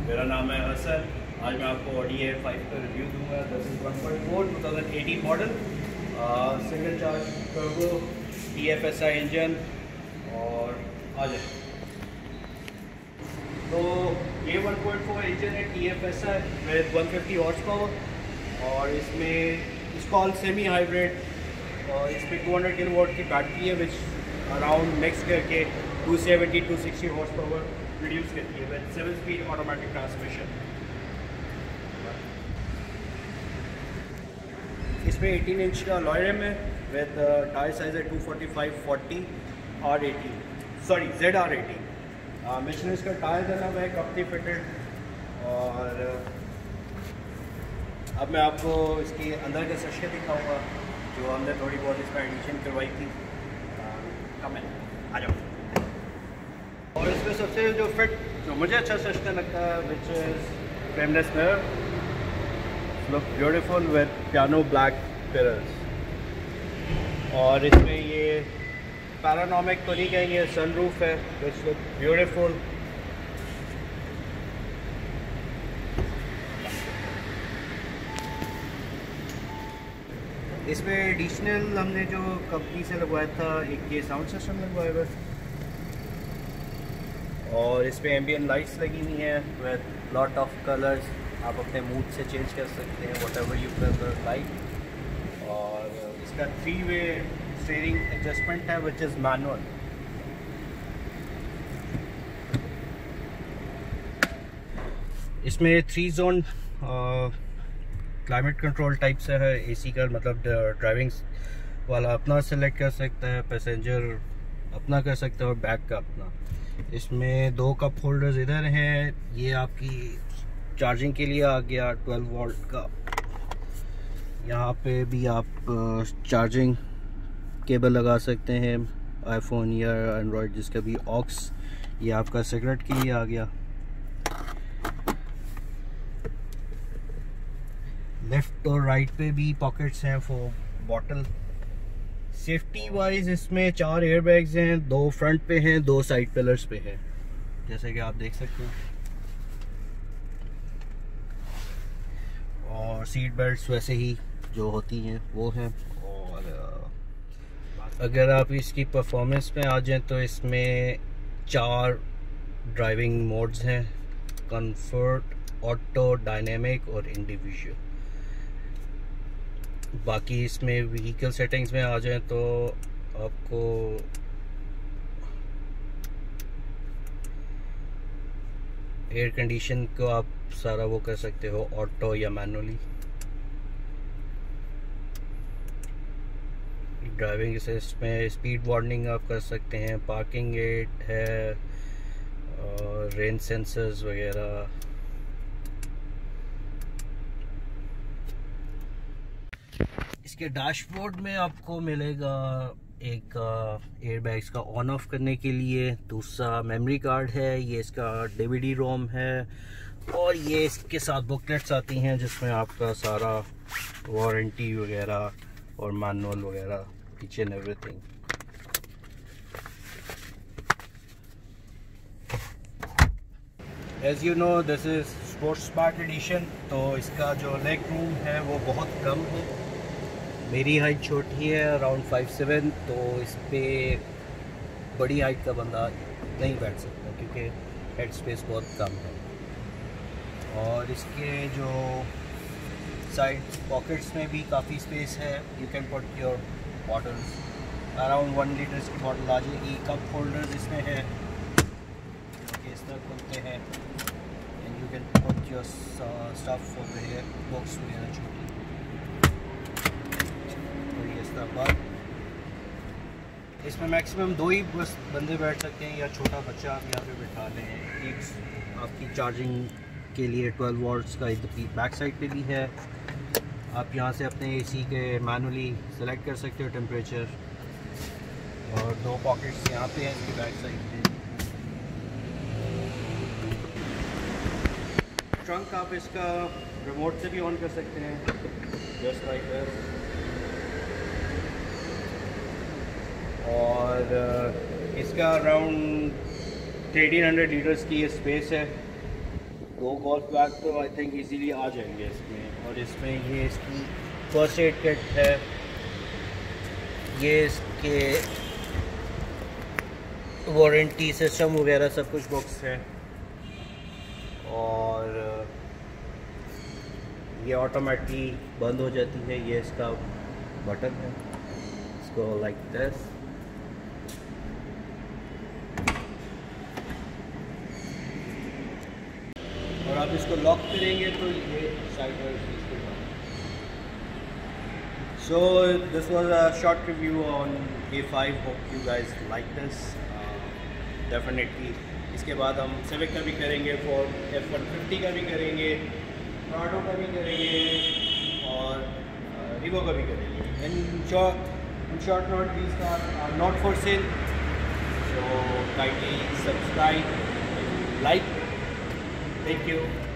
मेरा नाम है हसन। आज मैं आपको ऑडी A5 का रिव्यू दूंगा। This is 1.4 2018 model, single charge turbo TFSI engine. और आ जाए तो ये 1.4 इंजन है TFSI विद 150 हॉर्स पावर और इसमें इंस्टॉल सेमी हाइब्रिड और इसमें 200 किलोवाट की बैटरी है विच अराउंड मिक्स करके 270-260 हॉर्स पावर प्रोड्यूस करती है विद 7 स्पीड ऑटोमेटिक ट्रांसमिशन। इसमें 18 इंच का अलॉय रिम है विद टायर साइज है 245/40 R18 सॉरी ZR18। मिशेलिन इसका टायर देना हुआ है कंपनी फिटेड। और अब मैं आपको इसकी अंदर के सेक्शन दिखाऊंगा जो हमने थोड़ी बहुत इसमें एडिशन करवाई थी। कम है, आ जाओ। और इसमें सबसे जो फिट जो मुझे अच्छा सेक्शन लगता है which is frameless mirror, look beautiful with piano black mirrors. और इसमें ये पैरानोमिक तो नहीं कहेंगे, सनरूफ है विच लुक ब्यूटीफुल। इसमें एडिशनल हमने जो कंपनी से लगवाया था एक ये साउंड सिस्टम लगवाया हुआ है और इस पर एम्बियंट लाइट्स लगी हुई हैं विद लॉट ऑफ कलर्स। आप अपने मूड से चेंज कर सकते हैं whatever you prefer light. और इसका 3-वे स्टीयरिंग एडजस्टमेंट है विच इज़ मैनुअल। इसमें 3 जोन क्लाइमेट कंट्रोल टाइप से है। एसी का मतलब ड्राइविंग वाला अपना सेलेक्ट कर सकता है, पैसेंजर अपना कर सकता है और बैक का अपना। इसमें 2 कप होल्डर्स इधर हैं, ये आपकी चार्जिंग के लिए आ गया 12 वोल्ट का। यहाँ पे भी आप चार्जिंग केबल लगा सकते हैं, आईफोन या एंड्रॉयड जिसका भी ऑक्स। ये आपका सिगरेट के लिए आ गया। लेफ्ट और राइट पे भी पॉकेट्स हैं फॉर बॉटल। सेफ्टी वाइज इसमें 4 एयरबैग्स हैं, 2 फ्रंट पे हैं, 2 साइड पिलर्स पे हैं जैसे कि आप देख सकते हैं। और सीट बेल्ट्स वैसे ही जो होती हैं वो हैं। और अगर आप इसकी परफॉर्मेंस में आ जाएं तो इसमें 4 ड्राइविंग मोड्स हैं, कंफर्ट, ऑटो, डायनेमिक और इंडिविजुअल। बाकी इसमें व्हीकल सेटिंग्स में आ जाएं तो आपको एयर कंडीशन को आप सारा वो कर सकते हो ऑटो या मैनुअली। ड्राइविंग असिस्ट में स्पीड वार्निंग आप कर सकते हैं, पार्किंग गेट है और रेन सेंसर्स वगैरह। इसके डैशबोर्ड में आपको मिलेगा एक एयरबैग्स का ऑन ऑफ करने के लिए, दूसरा मेमोरी कार्ड है, ये इसका DVD रोम है और ये इसके साथ बुकलेट्स आती हैं जिसमें आपका सारा वारंटी वगैरह और मैनुअल वगैरह each and everything. As you know this is sports smart edition, तो इसका जो लेग रूम है वो बहुत कम है। मेरी हाइट छोटी है अराउंड 5'7", तो इस पर बड़ी हाइट का बंदा नहीं बैठ सकता क्योंकि हेड स्पेस बहुत कम है। और इसके जो साइड पॉकेट्स में भी काफ़ी स्पेस है, you can put your bottles, around 1 litres की बॉटल आ जाएगी। कप होल्डर्स इसमें है जो कि इस तरह खुलते हैं and you can put your stuff वगैरह, बॉक्स वगैरह छोटी। इसमें मैक्सिमम 2 ही बस बंदे बैठ सकते हैं या छोटा बच्चा आप यहाँ पे बैठा लें। एक आपकी चार्जिंग के लिए 12 वोल्ट्स का बैक साइड पे भी है। आप यहाँ से अपने AC के मैनुअली सेलेक्ट कर सकते हो टेम्परेचर। और 2 पॉकेट्स यहाँ पे हैं इसकी बैक साइड पे। ट्रंक आप इसका रिमोट से भी ऑन कर सकते हैं जस्ट लाइक दिस। और इसका अराउंड 1300 लीटर्स की स्पेस है। 2 गोल्फ बैग तो आई थिंक इजीली आ जाएंगे इसमें। और इसमें ये इसकी फर्स्ट एड किट है, ये इसके वारंटी सिस्टम वगैरह सब कुछ बॉक्स है। और ये ऑटोमेटिक बंद हो जाती है, ये इसका बटन है, इसको लाइक दिस। और आप इसको लॉक करेंगे तो ये साइड में So this was a short review on A5. Hope you guys like this. Definitely. इसके बाद हम Civic का भी करेंगे, Ford F-150 का भी करेंगे, Prado का भी करेंगे और Revo का भी करेंगे. In short note, these cars are not for sale. So kindly subscribe, like. Thank you.